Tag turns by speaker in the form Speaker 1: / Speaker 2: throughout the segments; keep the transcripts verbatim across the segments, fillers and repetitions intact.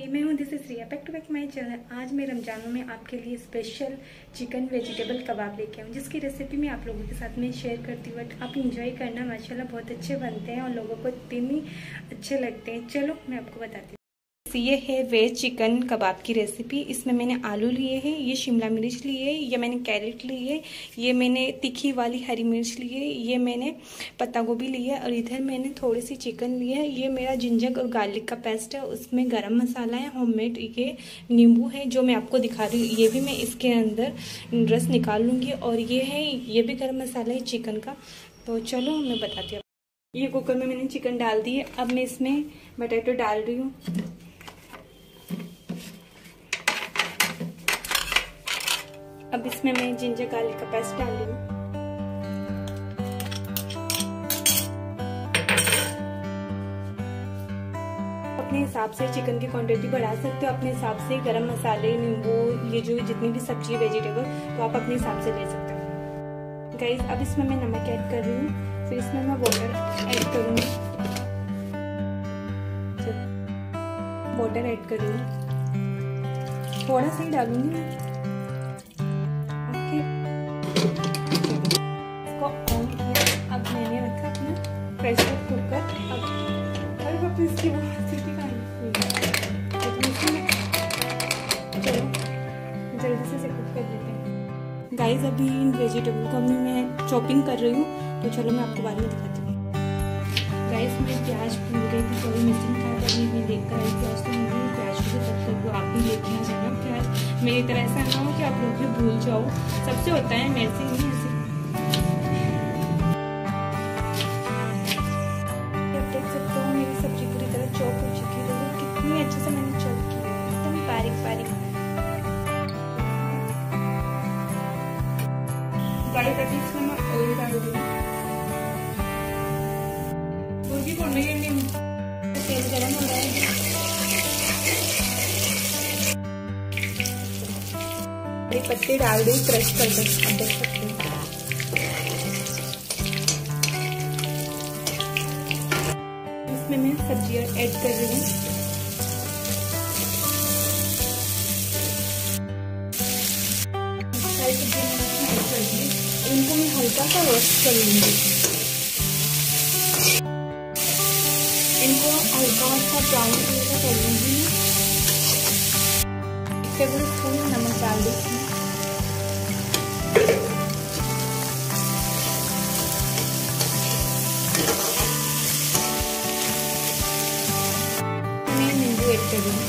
Speaker 1: हाय, मैं हूँ this is Riya, back to back my channel. आज मैं रमजानों में आपके लिए स्पेशल चिकन वेजिटेबल कबाब लेके आऊँ, जिसकी रेसिपी मैं आप लोगों के साथ में शेयर करती हूँ। बट आप इंजॉय करना, माशाल्लाह बहुत अच्छे बनते हैं और लोगों को इतनी अच्छे लगते हैं। चलो मैं आपको बताती हूँ। ये है वेज चिकन कबाब की रेसिपी। इसमें मैंने आलू लिए हैं, ये शिमला मिर्च लिए, ये मैंने कैरेट लिए, ये मैंने तीखी वाली हरी मिर्च लिए, ये मैंने पत्ता गोभी लिया और इधर मैंने थोड़ी सी चिकन लिया है। ये मेरा जिंजर और गार्लिक का पेस्ट है, उसमें गरम मसाला है होममेड, ये नींबू है जो मैं आपको दिखा रही हूँ, ये भी मैं इसके अंदर रस निकाल लूँगी। और ये है, ये भी गरम मसाला है चिकन का। तो चलो मैं बताती हूँ। ये कुकर में मैंने चिकन डाल दी है, अब मैं इसमें बटेटो डाल रही हूँ। अब इसमें मैं जिंजर गार्लिक का पेस्ट डाल रही हूँ। अपने हिसाब से चिकन की क्वांटिटी बढ़ा सकते हो, अपने हिसाब से गरम मसाले, नींबू, ये जो जितनी भी सब्जी वेजिटेबल, तो आप अपने हिसाब से ले सकते हो। गाइस, अब इसमें मैं नमक ऐड कर रही हूँ, फिर इसमें मैं वाटर ऐड करूँगी। वाटर ऐड कर रही हूँ, थोड़ा सा ही डालूंगी मैं। इसको ऑन किया, अब मैंने रखा अपना प्रेशर कुकर। अब अरे बाप रे, इसकी सीटी कहाँ है? चलो जल्दी से कुक कर लेते हैं। गाइस, अभी इन वेजिटेबल को अभी मैं चॉपिंग कर रही हूँ, तो चलो मैं आपको बाद में दिखाती हूँ। गाइस, मैं प्याज भूल गई थी, थोड़ी मिसिंग था, तभी मैं देख कर आई प्याज, तो मुझे प्याज को तब तक आप भी लेके आ जाना प्याज। मेरी तरह ऐसा ना हो कि आप लोग भी भूल जाओ, सबसे होता है, मेरे से नहीं ऐसे। आप देख सकते हो मेरी सब्जी पूरी तरह चॉप हो चुकी है। देखो कितनी अच्छे से मैंने चॉप की, एकदम बारीक बारीक। गाइस, अभी इसमें मैं ऑयल डाल दूंगी। मुर्गी को नहीं नहीं तेल गरम हो रहा है। पत्ते डाल दी क्रश कर दो, आप देख सकते हो। इसमें मैं सब्जियां ऐड कर रही हूँ। सारी सब्जियां मैंने इसमें ऐड कर दी, इनको मैं हल्का सा रोस्ट कर लूंगी। इनको हल्का सा ब्राउन कलर कर लूंगी। टेबल स्पून नमक डाल दी इसमें। मैं नींबू ऐड कर दूंगी।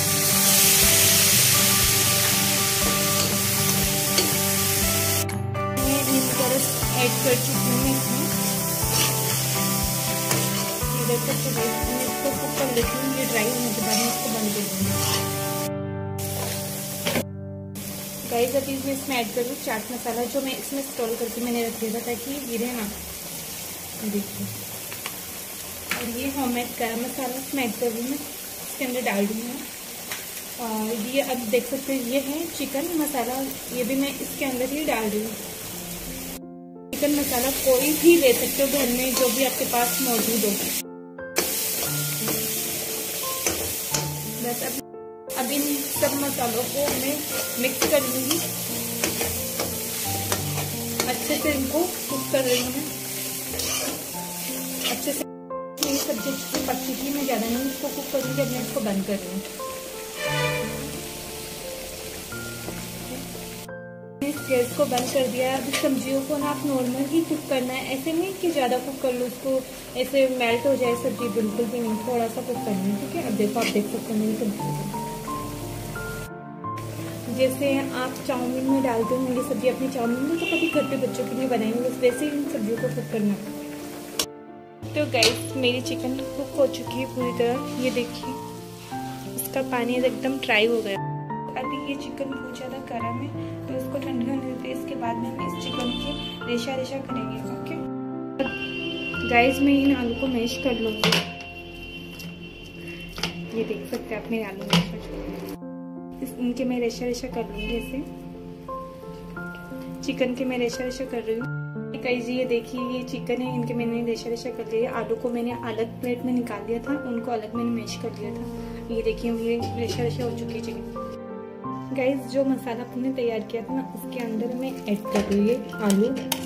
Speaker 1: मैं नींबू का रस ऐड कर चुकी हूँ इसमें। इधर तक तो मैं इसको कुक कर लेती हूँ। ये ड्राई होने के बाद मैं इसको बंद कर दूँगी। गाइस, अभी मैं इसमें ऐड करूँ चाट मसाला, जो मैं इसमें स्टोर करके मैंने रख दिया था ताकि ये गिरे ना। देखिए, और ये होममेड गरम मसाला इसमें ऐड कर रही हूँ, इसके अंदर डाल दूँगी मैं। और ये अब देख सकते हैं, ये है चिकन मसाला, ये भी मैं इसके अंदर ही डाल रही हूँ। चिकन मसाला कोई भी ले सकते हो घर में, जो भी आपके पास मौजूद हो। बस अब अब इन सब मसालों को मैं मिक्स कर लूंगी अच्छे से। इनको कुक कर रही हूँ मैं अच्छे से। मेरी सब्जी अच्छी पक चुकी है, मैं ज़्यादा नहीं इसको कुक करूँगी। अब मैं इसको बंद कर रही हूँ। इस गैस को बंद कर दिया है। अभी सब्जियों को ना आप नॉर्मल ही कुक करना है, ऐसे नहीं कि ज़्यादा कुक कर लो उसको, ऐसे मेल्ट हो जाए सब्जी, बिल्कुल भी नहीं, थोड़ा सा कुक करना है, ठीक है। अब देखो, आप देख सकते हो मेरी सब्जी जैसे आप चाउमीन में डालते हो ये सब्जी अपनी चाउमीन में, तो कभी घर पे बच्चों के लिए बनाएंगे, वैसे ही इन सब्जियों को कुक करना है। तो गाइस, मेरी चिकन कुक हो चुकी है पूरी तरह। ये देखिए, इसका पानी एकदम ड्राई हो गया। अभी ये चिकन बहुत ज़्यादा गर्म है, तो इसको ठंडा होने देते हैं। इसके बाद में हम इस चिकन के रेशा रेशा करेंगे। ओके गाइस, मैं इन आलू को मैश कर लूँगी। ये देख सकते हैं आप मेरे आलू मैश कर चुके हैं। इनके मैं रेशा रेशा कर लूँगी ऐसे। चिकन के मैं रेशा रेशा कर रही हूँ। गाइस, ये देखिए, ये चिकन है, इनके मैंने रेशा रेशा कर लिया। आलू को मैंने अलग प्लेट में निकाल दिया था, उनको अलग मैंने मैश कर लिया था। ये देखिए मेरे रेशा रेशा हो चुकी है चिकन। गाइस जो मसाला आपने तैयार किया था ना उसके अंदर मैं ऐड कर रही हूँ आलू।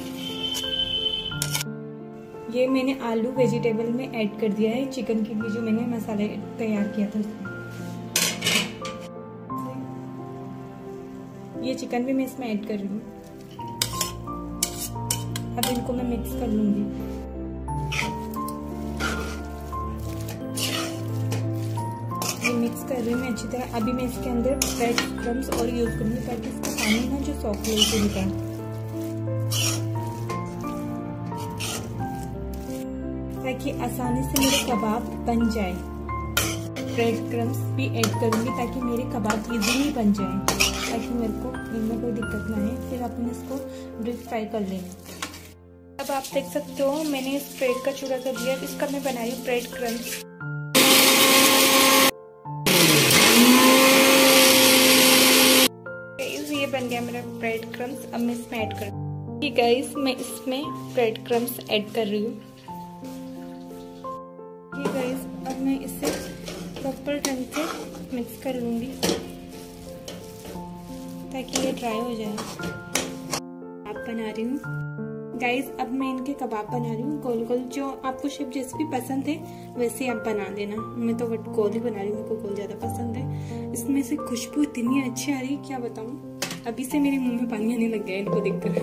Speaker 1: ये मैंने आलू वेजिटेबल में ऐड कर दिया है चिकन के लिए जो मैंने मसाला तैयार किया था। ये चिकन भी मैं इसमें ऐड कर रही हूँ। अब इनको मैं मिक्स कर लूंगी। ये मिक्स कर रही हूँ मैं अच्छी तरह। अभी मैं इसके अंदर ब्रेड क्रम्स और यूज करूंगी ताकि इसका पानी ना जो सॉफ्ट हो उसे निकाल, ताकि आसानी से मेरे कबाब बन जाए। ब्रेड क्रम्स भी ऐड करूंगी ताकि मेरे कबाब इजीली बन जाए, ताकि मेरे को इनमें कोई दिक्कत ना आए। फिर अपन इसको डीप फ्राई कर लेंगे। अब आप देख सकते हो मैंने इस ब्रेड का चूड़ा कर दिया। इसका मैं बना रही हूँ ब्रेड क्रम्स। ये बन गया मेरा ब्रेड क्रम्स। अब मैं इसमें ऐड कर रही हूँ। गाइस मैं इसमें ब्रेड क्रम्स ऐड कर रही हूँ। ये गाइस अब मैं इसे प्रॉपर ढंग से मिक्स कर लूंगी ताकि ये ड्राई हो जाए। आप बना रही हूँ गाइस। अब मैं इनके कबाब बना रही हूँ गोल गोल। जो आपको शेप जैसे भी पसंद है वैसे आप बना देना। मैं तो बट गोल ही बना रही हूँ, मेरे को गोल ज्यादा पसंद है। इसमें से खुशबू इतनी अच्छी आ रही है क्या बताऊँ। अभी से मेरे मुंह में पानी आने लग गया इनको देखकर।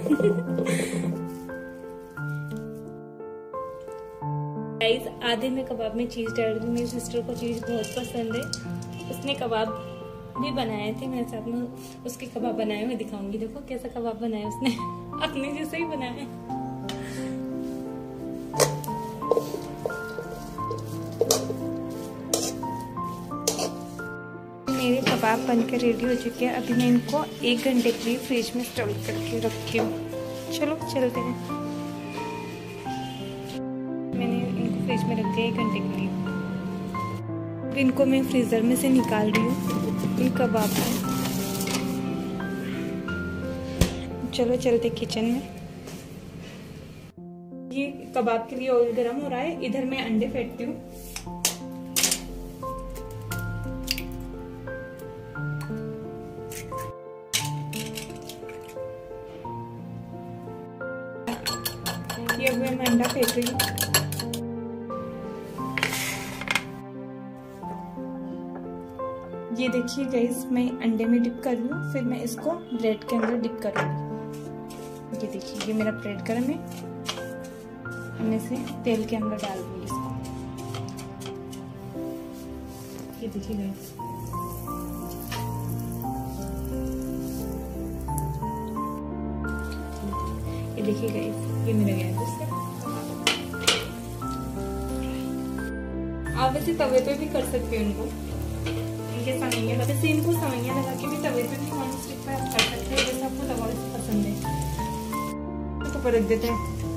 Speaker 1: गाइस आधे में कबाब में चीज डाल रही हूँ। मेरी सिस्टर को चीज बहुत पसंद है। उसने कबाब भी बनाए थे मेरे साथ में। उसके कबाब बनाए मैं दिखाऊंगी। देखो कैसा कबाब बनाया उसने। अपने जैसे ही बनाया। मेरे कबाब बनकर रेडी हो चुके हैं। अभी मैं इनको एक घंटे के लिए फ्रिज में स्टोर करके रखी हूँ। चलो चलते हैं। मैंने इनको फ्रिज में रख दिया एक घंटे के लिए। इनको मैं फ्रीजर में से निकाल रही हूँ इन कबाब को। चलो चलते किचन में। ये कबाब के लिए ऑयल गरम हो रहा है। इधर मैं अंडे फेंटती हूँ। ये अब मैं अंडा फेंट रही हूँ। ये देखिए गाइस मैं अंडे में डिप कर रही हूँ। फिर मैं इसको ब्रेड के अंदर डिप करूँगी। ये देखिए ये मेरा ब्रेड गरम है। मैं इसे तेल के अंदर डाल दूँगी इसको। ये देखिए गाइस ये देखिए गाइस ये मेरा गया है। आप वैसे तवे पे भी कर सकते हो इनको। इनके सवैया वैसे इनको सवैया लगा के भी तवे पे भी नॉन स्टिक पर आप कर सकते हैं जैसे आपको तवा पसंद है। तो ऊपर रख देते हैं।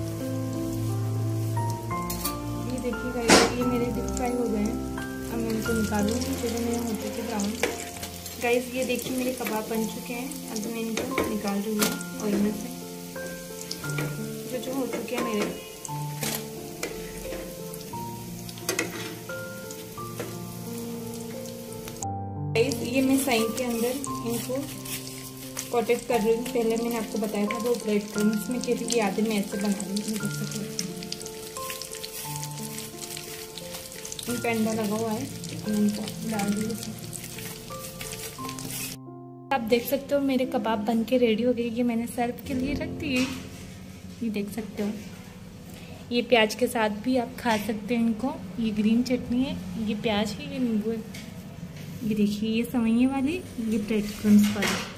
Speaker 1: ये देखिए गाइस ये मेरे डीप फ्राई हो गए हैं। अब मैं इनको निकालूंगी। फिर मेरे हो चुके ब्राउन। गाइस ये देखिए मेरे कबाब बन चुके हैं। अब मैं इनको निकाल रही हूँ ऑयल में से। जो जो हो चुके हैं मेरे। ये मैं साइन के अंदर इनको कोटेड कर रही हूँ। पहले मैंने आपको बताया था वो ब्रेड क्रम्स में के लिए आधे मैं ऐसे बना रही हूँ। इन पे अंडा लगा हुआ है। इनको डाल दी। आप देख सकते हो मेरे कबाब बन के रेडी हो गए। ये मैंने सर्व के लिए रख दिए। ये देख सकते हो। ये प्याज के साथ भी आप खा सकते हैं इनको। ये ग्रीन चटनी है। ये प्याज है। ये नींबू है। ये देखिए ये सवैये वाली, ये ब्रेड क्रम्स वाली।